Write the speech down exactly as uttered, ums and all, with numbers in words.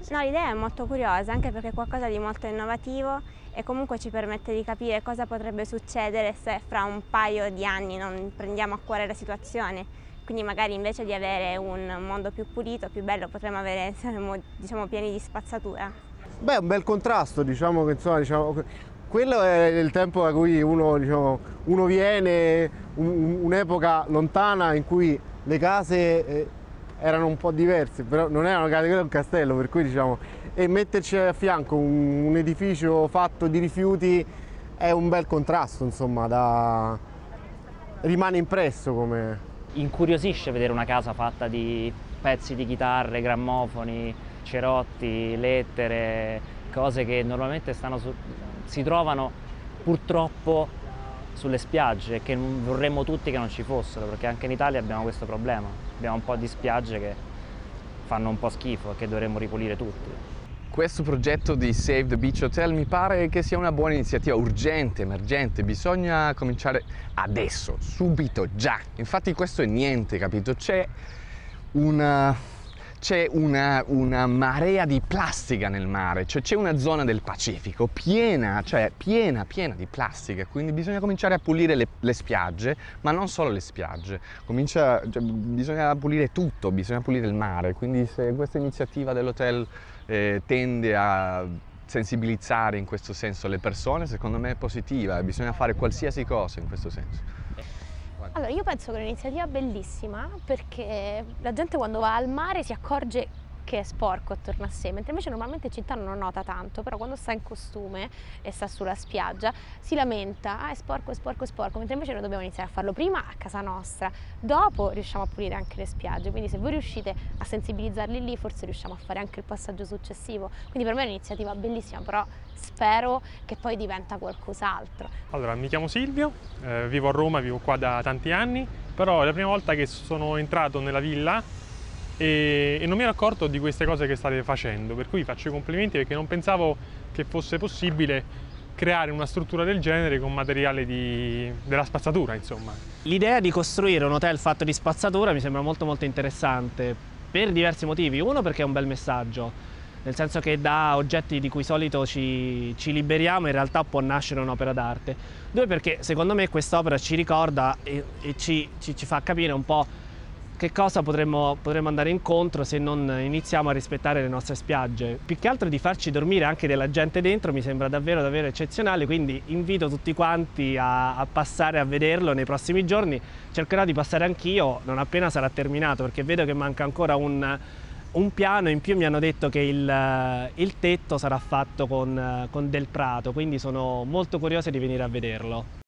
No, l'idea è molto curiosa, anche perché è qualcosa di molto innovativo e comunque ci permette di capire cosa potrebbe succedere se fra un paio di anni non prendiamo a cuore la situazione. Quindi magari invece di avere un mondo più pulito, più bello, potremmo avere, saremmo, diciamo, pieni di spazzatura. Beh, è un bel contrasto, diciamo che insomma, diciamo, quello è il tempo da cui uno, diciamo, uno viene, un- un'epoca lontana in cui le case eh, erano un po' diverse, però non erano case, quello è un castello, per cui diciamo, e metterci a fianco un, un edificio fatto di rifiuti è un bel contrasto, insomma, da... rimane impresso come... Incuriosisce vedere una casa fatta di pezzi di chitarre, grammofoni, cerotti, lettere, cose che normalmente stanno su- si trovano purtroppo sulle spiagge e che non- vorremmo tutti che non ci fossero, perché anche in Italia abbiamo questo problema. Abbiamo un po' di spiagge che fanno un po' schifo e che dovremmo ripulire tutti. Questo progetto di Save the Beach Hotel mi pare che sia una buona iniziativa, urgente, emergente, bisogna cominciare adesso, subito, già. Infatti questo è niente, capito? C'è una, c'è una, una marea di plastica nel mare, cioè c'è una zona del Pacifico piena, cioè piena, piena di plastica, quindi bisogna cominciare a pulire le, le spiagge, ma non solo le spiagge, Comincia, cioè, bisogna pulire tutto, bisogna pulire il mare, quindi se questa iniziativa dell'hotel eh, tende a sensibilizzare in questo senso le persone, secondo me è positiva, bisogna fare qualsiasi cosa in questo senso. Allora, io penso che è un'iniziativa bellissima perché la gente quando va al mare si accorge che è sporco attorno a sé, mentre invece normalmente in città non lo nota tanto, però quando sta in costume e sta sulla spiaggia si lamenta, ah è sporco, è sporco, è sporco, mentre invece noi dobbiamo iniziare a farlo prima a casa nostra, dopo riusciamo a pulire anche le spiagge, quindi se voi riuscite a sensibilizzarli lì forse riusciamo a fare anche il passaggio successivo, quindi per me è un'iniziativa bellissima, però spero che poi diventa qualcos'altro. Allora, mi chiamo Silvio, eh, vivo a Roma, vivo qua da tanti anni, però è la prima volta che sono entrato nella villa e, e non mi ero accorto di queste cose che state facendo, per cui vi faccio i complimenti perché non pensavo che fosse possibile creare una struttura del genere con materiale di, della spazzatura, insomma. L'idea di costruire un hotel fatto di spazzatura mi sembra molto molto interessante per diversi motivi. Uno perché è un bel messaggio, nel senso che da oggetti di cui solito ci, ci liberiamo in realtà può nascere un'opera d'arte. Due perché secondo me quest'opera ci ricorda e, e ci, ci, ci fa capire un po' che cosa potremmo, potremmo andare incontro se non iniziamo a rispettare le nostre spiagge. Più che altro di farci dormire anche della gente dentro mi sembra davvero davvero eccezionale, quindi invito tutti quanti a, a passare a vederlo nei prossimi giorni. Cercherò di passare anch'io non appena sarà terminato, perché vedo che manca ancora un, un piano, in più mi hanno detto che il, il tetto sarà fatto con, con del prato, quindi sono molto curioso di venire a vederlo.